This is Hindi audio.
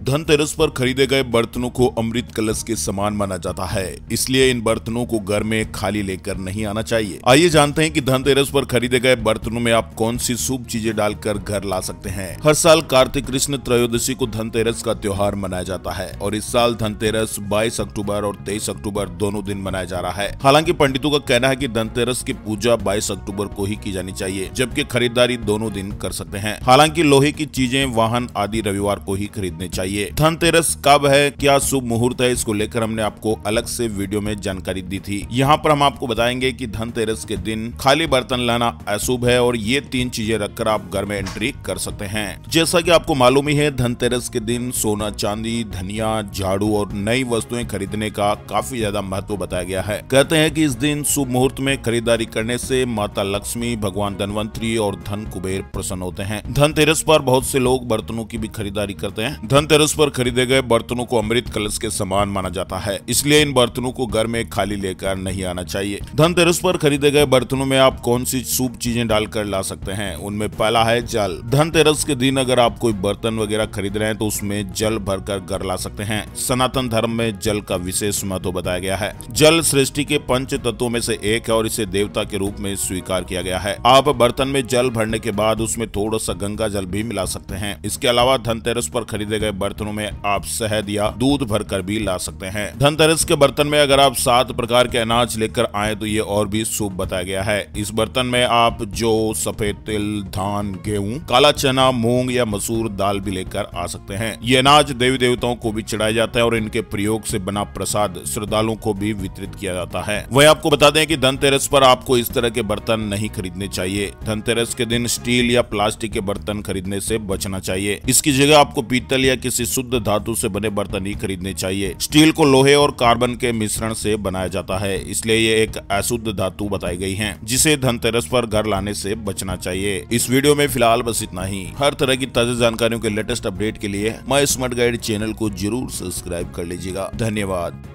धनतेरस पर खरीदे गए बर्तनों को अमृत कलश के समान माना जाता है, इसलिए इन बर्तनों को घर में खाली लेकर नहीं आना चाहिए। आइए जानते हैं कि धनतेरस पर खरीदे गए बर्तनों में आप कौन सी शुभ चीजें डालकर घर ला सकते हैं। हर साल कार्तिक कृष्ण त्रयोदशी को धनतेरस का त्योहार मनाया जाता है और इस साल धनतेरस 22 अक्टूबर और 23 अक्टूबर दोनों दिन मनाया जा रहा है। हालांकि पंडितों का कहना है कि धनतेरस की पूजा 22 अक्टूबर को ही की जानी चाहिए, जबकि खरीदारी दोनों दिन कर सकते हैं। हालांकि लोहे की चीजें, वाहन आदि रविवार को ही खरीदने चाहिए। धनतेरस कब है, क्या शुभ मुहूर्त है, इसको लेकर हमने आपको अलग से वीडियो में जानकारी दी थी। यहाँ पर हम आपको बताएंगे कि धनतेरस के दिन खाली बर्तन लाना अशुभ है और ये 3 चीजें रखकर आप घर में एंट्री कर सकते हैं। जैसा कि आपको मालूम ही है, धनतेरस के दिन सोना, चांदी, धनिया, झाड़ू और नई वस्तुएं खरीदने का काफी ज्यादा महत्व बताया गया है। कहते हैं कि इस दिन शुभ मुहूर्त में खरीदारी करने से माता लक्ष्मी, भगवान धनवंतरी और धन कुबेर प्रसन्न होते हैं। धनतेरस पर बहुत से लोग बर्तनों की भी खरीदारी करते हैं। धनतेरस पर खरीदे गए बर्तनों को अमृत कलश के समान माना जाता है, इसलिए इन बर्तनों को घर में खाली लेकर नहीं आना चाहिए। धनतेरस पर खरीदे गए बर्तनों में आप कौन सी शुभ चीजें डालकर ला सकते हैं, उनमें पहला है जल। धनतेरस के दिन अगर आप कोई बर्तन वगैरह खरीद रहे हैं तो उसमें जल भरकर घर ला सकते हैं। सनातन धर्म में जल का विशेष महत्व बताया गया है। जल सृष्टि के 5 तत्वों में से एक है और इसे देवता के रूप में स्वीकार किया गया है। आप बर्तन में जल भरने के बाद उसमें थोड़ा सा गंगा जल भी मिला सकते हैं। इसके अलावा धनतेरस पर खरीदे गए बर्तनों में आप शहद या दूध भरकर भी ला सकते हैं। धनतेरस के बर्तन में अगर आप 7 प्रकार के अनाज लेकर आए तो ये और भी शुभ बताया गया है। इस बर्तन में आप जौ, सफेद तिल, धान, गेहूं, काला चना, मूंग या मसूर दाल भी लेकर आ सकते हैं। ये अनाज देवी देवताओं को भी चढ़ाया जाता है और इनके प्रयोग से बना प्रसाद श्रद्धालुओं को भी वितरित किया जाता है। वही आपको बता दें कि धनतेरस पर आपको इस तरह के बर्तन नहीं खरीदने चाहिए। धनतेरस के दिन स्टील या प्लास्टिक के बर्तन खरीदने से बचना चाहिए। इसकी जगह आपको पीतल या किसी शुद्ध धातु से बने बर्तन ही खरीदने चाहिए। स्टील को लोहे और कार्बन के मिश्रण से बनाया जाता है, इसलिए ये एक अशुद्ध धातु बताई गई है, जिसे धनतेरस पर घर लाने से बचना चाहिए। इस वीडियो में फिलहाल बस इतना ही। हर तरह की ताजा जानकारियों के लेटेस्ट अपडेट के लिए माय स्मार्ट गाइड चैनल को जरूर सब्सक्राइब कर लीजिएगा। धन्यवाद।